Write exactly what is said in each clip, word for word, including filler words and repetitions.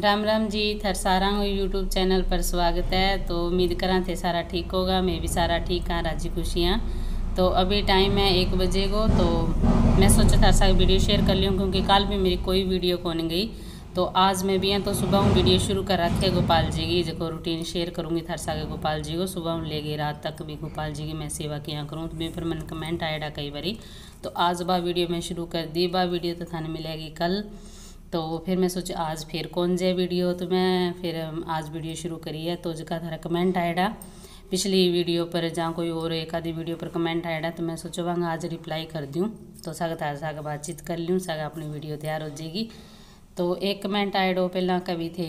राम राम जी, थर सारा YouTube channel पर स्वागत है। तो उम्मीद करा थे सारा ठीक होगा, मैं भी सारा ठीक हाँ, राजी खुशियाँ। तो अभी टाइम है एक बजे को, तो मैं सोचा था सारी वीडियो शेयर कर लूँ क्योंकि कल भी मेरी कोई वीडियो को नहीं गई। तो आज मैं भी हैं तो सुबह हूँ वीडियो शुरू कर रखे गोपाल जी की, जो रूटीन शेयर करूँगी थर सागे गोपाल जी को। सुबह हूँ लेगी रात तक भी गोपाल जी की मैं सेवा किया करूँ। तो फिर मैंने कमेंट आएगा कई बारी, तो आज बा वीडियो मैं शुरू कर दी। बा वीडियो तो थाने मिलेगी कल। तो फिर मैं सोचा आज फिर कौन जे वीडियो, तो मैं फिर आज वीडियो शुरू करी है। तो जगह थारा कमेंट आएगा पिछली वीडियो पर, जहाँ कोई और एक आधी वीडियो पर कमेंट आएगा, तो मैं सोचा वहाँ आज रिप्लाई कर दूँ। तो साग थारा साग बातचीत कर लूँ, साग अपनी वीडियो तैयार हो जाएगी। तो एक कमेंट आएडो पहला कभी थे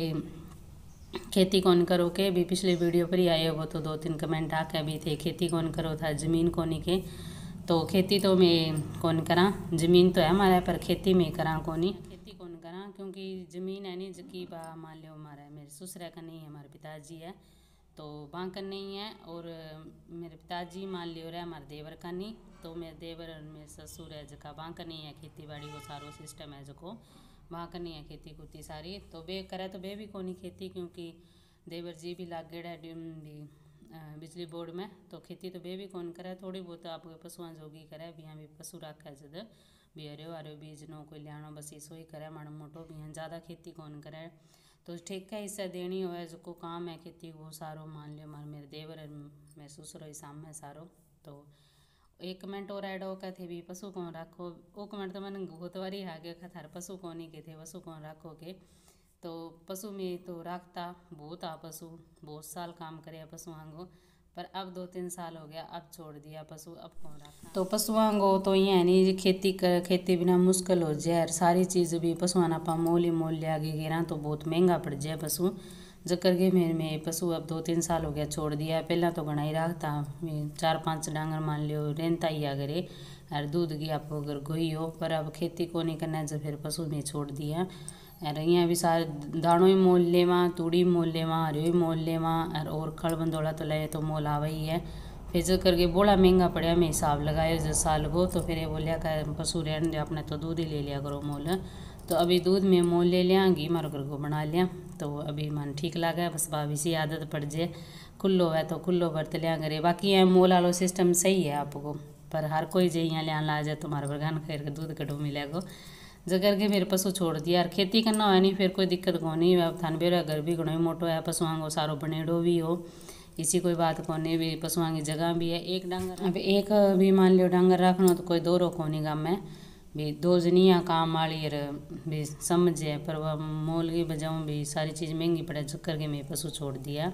खेती कौन करो के, भी पिछले वीडियो पर ही आए हो। तो दो तीन कमेंट आके भी थे खेती कौन करो था ज़मीन कोनी के। तो खेती तो मैं कौन करा, ज़मीन तो है हमारे पर खेती में करा कोनी, खेती कौन करा क्योंकि ज़मीन है नहीं जकी बा मान लो हमारा मेरे ससुर का नहीं है, हमारे पिताजी है तो वहाँ का नहीं है। और मेरे पिताजी मान लियो रहे हमारे देवर का नहीं, तो मेरे देवर और मेरे ससुर है जका वहाँ का नहीं है। खेती बाड़ी को सारो सिस्टम है जो वहाँ का नहीं है खेती कुती सारी। तो बे करे तो बे भी कोनी खेती, क्योंकि देवर जी भी लाग गए भी बिजली बोर्ड में। तो खेती तो बे भी कौन करे, थोड़ी बहुत आपके पशुआं जोगी करे भी, यहाँ भी पशु रखा है जद भी हरे हरे बीज नो कोई लियानो बस इसो ही करे माड़ो मोटो भी, यहाँ ज़्यादा खेती कौन करे। तो ठेका हिस्सा देनी हो जो काम है खेती वो सारो मान लियो मारे मेरे देवर मैं ससुर सामने सारो। तो एक कमेंट और ऐड हो थे भी पशु कौन रखो, वो कमेंट तो मैंने बहुत बारी आ गया थार पशु कौन ही के थे पशु कौन रखो के। तो पशु में तो रखता बहुत आ पशु, बहुत साल काम करे पशुआं को, पर अब दो तीन साल हो गया अब छोड़ दिया पशु, अब कौन रखा। तो पशुआं को तो ये है नहीं खेती कर खेती बिना मुश्किल हो जाए, सारी चीज़ भी पशुआं आप मोल ही मोल लिया गिरा तो बहुत महंगा पड़ जाए पशु। जो करके मेरे में पशु अब दो तीन साल हो गया छोड़ दिया। पहला तो घना ही रखता, चार पांच डांगर मान लियो रेंता ही अगर और दूध की आपको अगर गोई हो, पर अब खेती को नहीं करना जो फिर पशु में छोड़ दिया। और यहाँ भी सारे दाणों ही मोल लेवा, तूड़ी मोल लेवा, हरियो ही मोल लेवा, और और खड़ बंदोला तो ले तो मोल आवा ही है। फिर जो करके बड़ा महंगा पड़ा, मैं हिसाब लगाया जो साल को। तो फिर ये बोलिया कर पशु रहने दे अपने, तो दूध ही ले लिया करो मोल। तो अभी दूध में मोल ले लिया, घी मारो घर को बना लिया। तो अभी मन ठीक लगा, बस भाभी सी आदत पड़ जाए, खुल्लो है तो खुल्लो बरत लिया करे। बाकी है मोल वालो सिस्टम सही है आपको, पर हर कोई जे यहाँ लिया ला जाए तुम्हारे बरगान खैर के दूध कटो मिलेगा। जो करके मेरे पशु छोड़ दिया। और खेती करना है नहीं फिर कोई दिक्कत को नहीं, अब थान बेरा घर भी घणो मोटो है, पशुओं को सारो बनेड़ो भी हो, इसी कोई बात को नहीं भी। पशुओं की जगह भी है, एक डांगर अब एक भी मान लियो डांगर रखना तो कोई दो रो को नहीं गाँव में भी, दो जनिया काम वाली भी समझे, पर वह मोल की बजाऊँ भी सारी चीज़ महंगी पड़े, जो करके मैं पशु छोड़ दिया।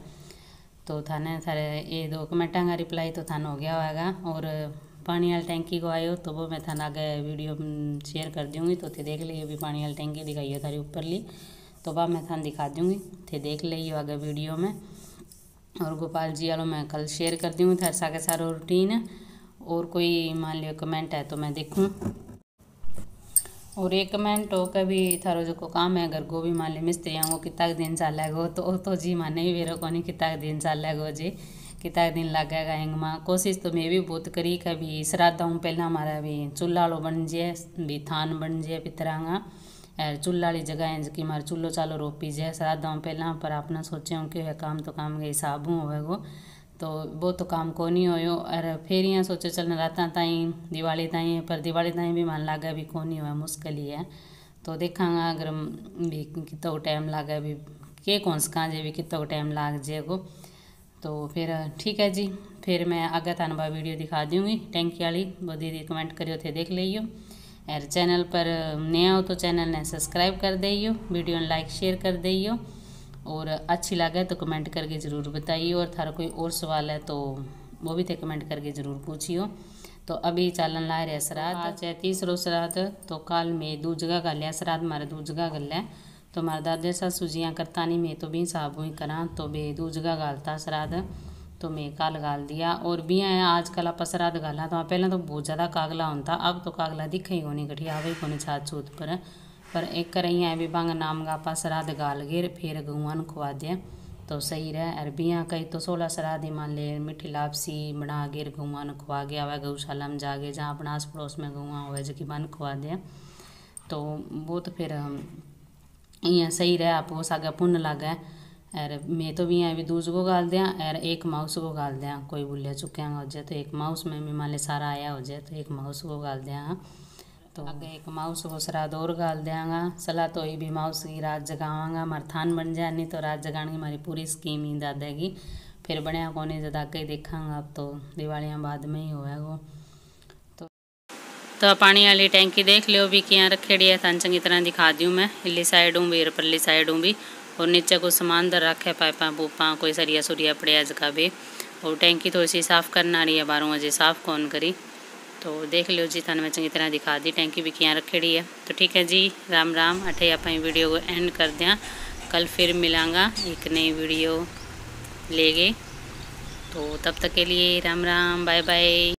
तो थाने थारे ये दो कमेंटा का रिप्लाई तो थाने हो गया होगा। और पानी वाली टैंकी को आयो तो वो मैं थाना आगे वीडियो शेयर कर दूँगी, तो थे देख लियो भी पानी वाली टैंकी दिखाई है थारी ऊपर ली, तो वह मैं थाने दिखा दूँगी, थे देख लियो आगे वीडियो में। और गोपाल जी वालों मैं कल शेयर कर दूँगी थार सागे सारो रूटीन। और कोई मान लियो कमेंट है तो मैं देखूँ। और एक कमेंट हो कभी थारो जो को काम है अगर गोभी मान ली मिस्त्री वो कितना दिन चलेगो, तो तो जी माने ही वेरो को नहीं कितना दिन चलेगो जी, कितना दिन लगेगा हिंग में। कोशिश तो मैं भी बहुत करी, कभी श्राद्ध हूँ पहला हमारा भी चूल्हा बन जाए भी थान बन जाए पितरांगा चूल्हा वाली जगह है कि हमारे चूल्हो चालो रोपी जाए श्राद्ध हूँ पहला। पर अपना सोचे हूँ कि काम तो काम के हिसाब हूँ होएगो, तो वो तो काम को नहीं होयो। और फिर यहाँ सोचो चलना रात ताई दिवाली ताई, पर दिवाली ताई भी मन लागे भी को नहीं हुआ, मुश्किल ही है। तो देखांगा अगर भी कितना टाइम लागे भी के कौन सा जे भी कितना टाइम लाग जाएगो। तो फिर ठीक है जी, फिर मैं आगे थानबा वीडियो दिखा दूँगी टैंकी वाली, वो दीदी कमेंट करियो थे देख लियो। और चैनल पर नया हो तो चैनल ने सब्सक्राइब कर दियो, वीडियो ने लाइक शेयर कर दियो, और अच्छी लगे तो कमेंट करके ज़रूर बताइए। और थारा कोई और सवाल है तो वो भी थे कमेंट करके ज़रूर पूछियो। तो अभी चालन ला रहे श्राद्ध, आज है तीसरो श्राद्ध, तो कल में दू जगह कर लिया श्राद्ध, मारे दू जगह कर लिया। तो हमारे दादा सासू जियाँ करता नहीं, मैं तो भी साहब ही करा, तो बे दू जगह गालता श्राद्ध, तो मैं कल गाल दिया। और भी है आजकल आप श्राद्ध गाला, तो पहले तो बहुत ज़्यादा कागला होता, अब तो कागला दिखे ही कोनी घटिया आवे कोनी छात छूत पर। पर एक करई है भी बांग नाम गा पा श्राद्ध गाल गिर फिर गौआन खुआ दिया तो सही रहे। अरबियाँ कई तो सोलह श्राद्ध ही मान ले मिठी लापसी बना गिर गौआन खुआ गया हुआ, गौशाला में जाके जहाँ अपना आस पड़ोस में गौआ हुआ जो कि बन खुआ दिया। तो वो तो फिर इं सही रहे आपको सागे पुण्य लागे। और मैं तो भी अभी दूज को गाल दिया और एक माउस को गाल दिया, कोई बुलिया चुक्या हो जाए तो एक माउस में भी मान ले सारा आया हो जाए तो एक माउस को गाल दिया। तो आगे एक माउस को श्राद्ध और गाल देंगा। सलाह तो ये भी माउस की रात जगावांगा, हमारा थान बन जाए, नहीं तो रात जगाने की हमारी पूरी स्कीम ही दादेगी। फिर बनया कोने जदा के देखांगा, अब तो दिवालियाँ बाद में ही होएगो। तो तो पानी वाली टैंकी देख लियो भी क्या रखेड़ी है, थान चंगी तरह दिखा दूँ मैं। इली साइड हूँ भी परली साइड हूँ भी, और नीचे कुछ सामान दर रखे, पाइपा पूपा कोई सरिया सुरिया पड़िया जगह भी। और टैंकी तो इसी साफ़ करना रही है, बारह बजे साफ़ कौन करी। तो देख लियो जी, थाने मैं चंगी तरह दिखा दी टैंकी भी क्या रखेड़ी है। तो ठीक है जी, राम राम। अठे आप वीडियो को एंड कर दें, कल फिर मिलांगा एक नई वीडियो लेगे। तो तब तक के लिए राम राम, बाय बाय।